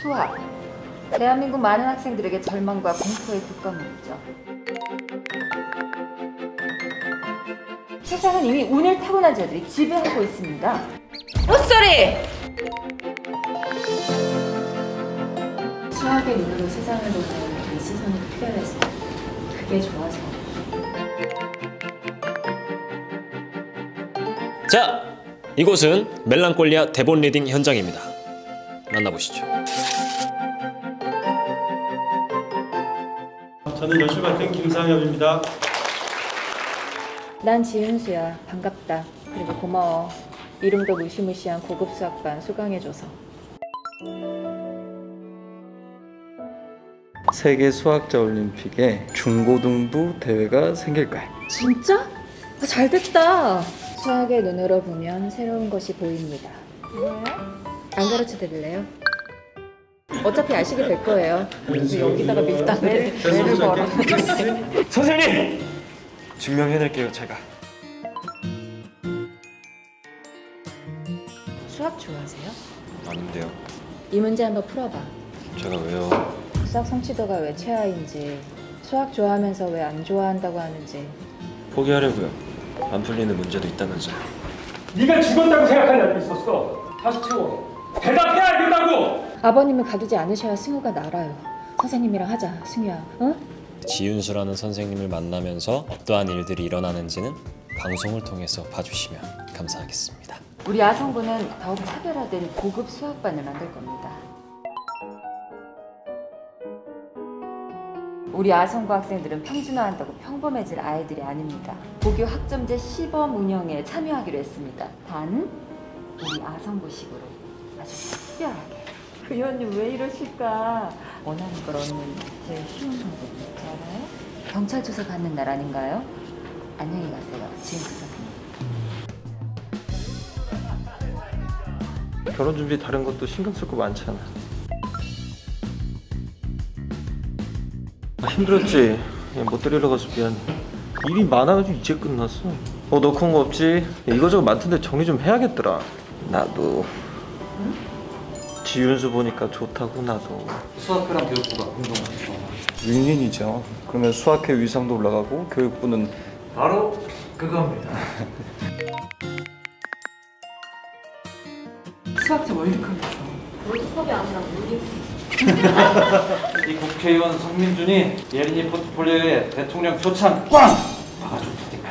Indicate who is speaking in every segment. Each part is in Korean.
Speaker 1: 수학. 대한민국 많은 학생들에게 절망과 공포의 국과목이죠. 세상은 이미 운을 타고난 자들이 지배하고 있습니다. 헛소리! 수학의 눈으로 세상을 보는 이 시선이 특별해서 그게 좋아서.
Speaker 2: 자, 이곳은 멜랑콜리아 대본 리딩 현장입니다. 만나보시죠.
Speaker 3: 저는 열심히 맡은 김상엽입니다.
Speaker 1: 난 지은수야. 반갑다. 그리고 고마워. 이름도 무시무시한 고급 수학반 수강해줘서.
Speaker 4: 세계 수학자 올림픽에 중고등부 대회가 생길까요?
Speaker 1: 진짜? 아, 잘됐다. 수학의 눈으로 보면 새로운 것이 보입니다. 안 가르쳐 드릴래요? 어차피 아시게 될 거예요. 여기다가 밀당을 매를 걸어.
Speaker 4: 선생님! 증명해낼게요, 제가.
Speaker 1: 수학 좋아하세요?
Speaker 5: 아닌데요.
Speaker 1: 이 문제 한번 풀어봐.
Speaker 5: 제가 왜요?
Speaker 1: 수학 성취도가 왜 최하인지, 수학 좋아하면서 왜 안 좋아한다고 하는지.
Speaker 5: 포기하려고요. 안 풀리는 문제도 있다면서요.
Speaker 3: 네가 죽었다고 생각한 날도 있었어. 다시 채워. 대답해야 알겠다고!
Speaker 1: 아버님을 가두지 않으셔야 승우가 날아요. 선생님이랑 하자, 승우야. 응?
Speaker 2: 지윤수라는 선생님을 만나면서 어떠한 일들이 일어나는지는 방송을 통해서 봐주시면 감사하겠습니다.
Speaker 1: 우리 아성부는 더욱 차별화된 고급 수학반을 만들 겁니다. 우리 아성부 학생들은 평준화한다고 평범해질 아이들이 아닙니다. 고교 학점제 시범 운영에 참여하기로 했습니다. 단, 우리 아성부식으로 아주 특별하게. 의원님 왜 이러실까? 원하는 걸 얻는 제일 쉬운 방법 뭔지 알아요? 경찰 조사 받는 날 아닌가요? 안녕히 가세요, 지은수 선생님.
Speaker 4: 결혼 준비 다른 것도 신경 쓸 거 많잖아. 힘들었지? 못 데리러 가서 미안해. 일이 많아가지고 이제 끝났어. 너 그런 거 없지? 이거저거 많던데 정리 좀 해야겠더라. 나도. 지윤수 보니까 좋다고 나도.
Speaker 6: 수학회랑 교육부가 공동하죠.
Speaker 4: 윈윈이죠. 그러면 수학회 위상도 올라가고 교육부는
Speaker 6: 바로 그겁니다.
Speaker 1: 수학자 월드컵이죠. 월드컵이 아니라
Speaker 6: 이 국회의원 성민준이 예린이 포트폴리오에 대통령 표창 꽝! 박아줬다니까.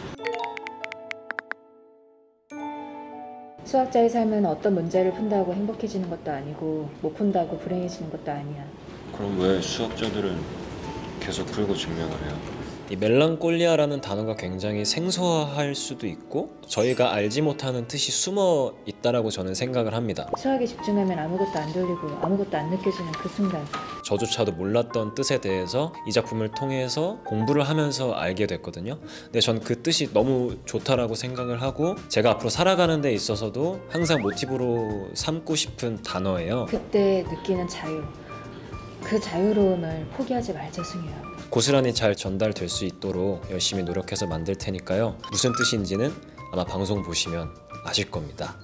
Speaker 1: 수학자의 삶은 어떤 문제를 푼다고 행복해지는 것도 아니고 못 푼다고 불행해지는 것도 아니야.
Speaker 5: 그럼 왜 수학자들은 계속 풀고 증명을 해요?
Speaker 2: 이 멜랑콜리아라는 단어가 굉장히 생소할 수도 있고 저희가 알지 못하는 뜻이 숨어 있다라고 저는 생각을 합니다.
Speaker 1: 수학에 집중하면 아무것도 안 들리고 아무것도 안 느껴지는 그 순간.
Speaker 2: 저조차도 몰랐던 뜻에 대해서 이 작품을 통해서 공부를 하면서 알게 됐거든요. 근데 전 그 뜻이 너무 좋다라고 생각을 하고 제가 앞으로 살아가는 데 있어서도 항상 모티브로 삼고 싶은 단어예요.
Speaker 1: 그때 느끼는 자유. 그 자유로움을 포기하지 말자, 승우야.
Speaker 2: 고스란히 잘 전달될 수 있도록 열심히 노력해서 만들 테니까요. 무슨 뜻인지는 아마 방송 보시면 아실 겁니다.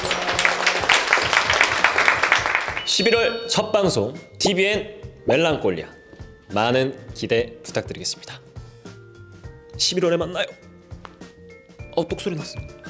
Speaker 2: 11월 첫 방송 TVN 멜랑콜리아 많은 기대 부탁드리겠습니다. 11월에 만나요. 똑소리 났습니다.